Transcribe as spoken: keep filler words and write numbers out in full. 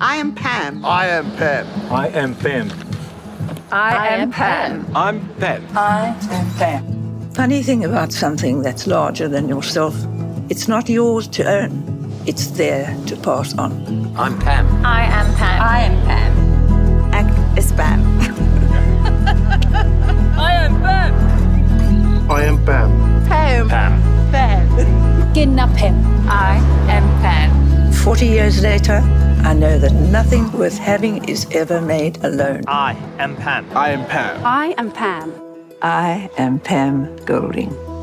I am Pam. I am Pam. I am Pam. I am Pam. I'm Pam. I am Pam. Funny thing about something that's larger than yourself, it's not yours to own. It's there to pass on. I'm Pam. I am Pam. I am Pam. Ek is Pam. I am Pam. I am Pam. Pam. Pam. Pam. Ginna Pam. I am Pam. Forty years later, I know that nothing worth having is ever made alone. I am Pam. I am Pam. I am Pam. I am Pam Golding.